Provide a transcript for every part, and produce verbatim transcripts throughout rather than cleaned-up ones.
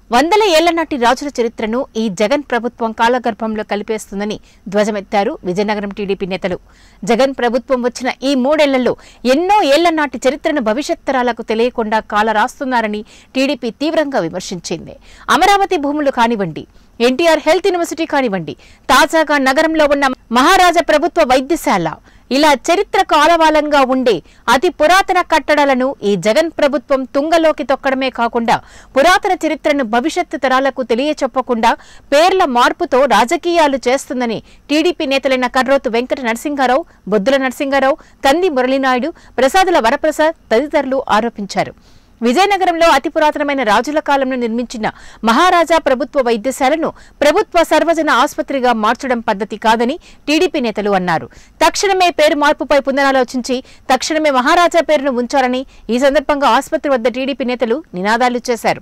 వందల ఏళ్ల నాటి రాజుల చరిత్రను ఈ జగన్ ప్రభుత్వం కాలగర్భంలో కలిపేస్తుందని ధ్వజమెత్తారు విజయనగరం టీడీపీ నేతలు. జగన్ ప్రభుత్వం వచ్చిన ఈ మూడేళ్లలో ఎన్నో ఏళ్ల నాటి చరిత్రను భవిష్యత్ తరాలకు తెలియకుండా కాలరాస్తున్నారని టీడీపీ తీవ్రంగా విమర్శించింది. అమరావతి భూములు కానివ్వండి, ఎన్టీఆర్ హెల్త్ యూనివర్సిటీ కానివ్వండి, తాజాగా నగరంలో ఉన్న మహారాజా ప్రభుత్వ వైద్యశాల, ఇలా చరిత్రకు ఆలవాలంగా ఉండే అతి పురాతన కట్టడాలను ఈ జగన్ ప్రభుత్వం తుంగలోకి తొక్కడమే కాకుండా పురాతన చరిత్రను భవిష్యత్తు తరాలకు తెలియచెప్పకుండా పేర్ల మార్పుతో రాజకీయాలు చేస్తుందని టీడీపీ నేతలైన కర్రోతు వెంకట నరసింహారావు, బొద్దుల నరసింహారావు, కంది మురళీనాయుడు, ప్రసాదుల వరప్రసాద్ తదితరులు ఆరోపించారు. విజయనగరంలో అతి పురాతనమైన రాజుల కాలంలో నిర్మించిన మహారాజా ప్రభుత్వ వైద్యశాలను ప్రభుత్వ సర్వజన ఆసుపత్రిగా మార్చడం పద్ధతి కాదని టీడీపీ నేతలు అన్నారు. తక్షణమే పేరు మార్పుపై పునరాలోచించి తక్షణమే మహారాజా పేరును ఉంచాలని ఈ సందర్భంగా ఆసుపత్రి వద్ద టీడీపీ నేతలు నినాదాలు చేశారు.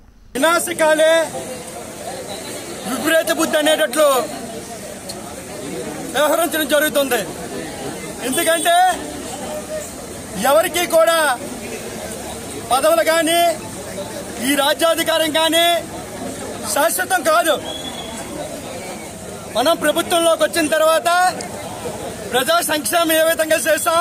వ్యవహరించడం జరుగుతుంది. ఎందుకంటే ఎవరికి కూడా పదవులు కానీ ఈ రాజ్యాధికారం కానీ శాశ్వతం కాదు. మనం ప్రభుత్వంలోకి వచ్చిన తర్వాత ప్రజా సంక్షేమం ఏ విధంగా చేస్తాం,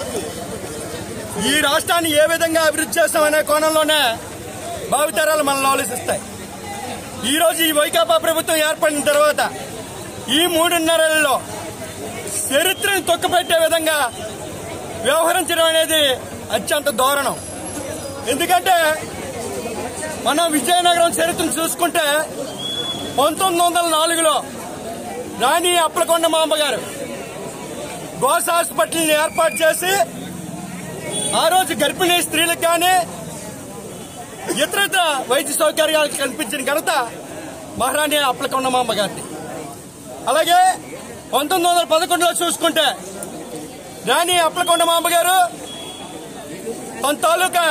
ఈ రాష్ట్రాన్ని ఏ విధంగా అభివృద్ధి చేస్తాం అనే కోణంలోనే భావితరాలు మనల్ని ఆలోచిస్తాయి. ఈరోజు ఈ వైకాపా ప్రభుత్వం ఏర్పడిన తర్వాత ఈ మూడున్నరల్లో చరిత్రను తొక్కపెట్టే విధంగా వ్యవహరించడం అనేది అత్యంత దారుణం. ఎందుకంటే మనం విజయనగరం చరిత్రను చూసుకుంటే పంతొమ్మిది వందల నాలుగులో రాణి అప్పలకొండ మాంబ గారు గోస్ హాస్పిటల్ని ఏర్పాటు చేసి ఆ రోజు గర్భిణీ స్త్రీలకు కానీ ఇతరత్ర వైద్య సౌకర్యాలు కల్పించిన ఘనత మహారాణి అప్పలకొండ మాంబ గారిని. అలాగే పంతొమ్మిది వందల పదకొండులో చూసుకుంటే రాణి అప్పలకొండ మాంబ గారు తన తాలూకా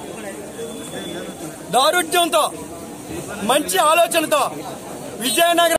దారుఢ్యంతో మంచి ఆలోచనతో విజయనగరం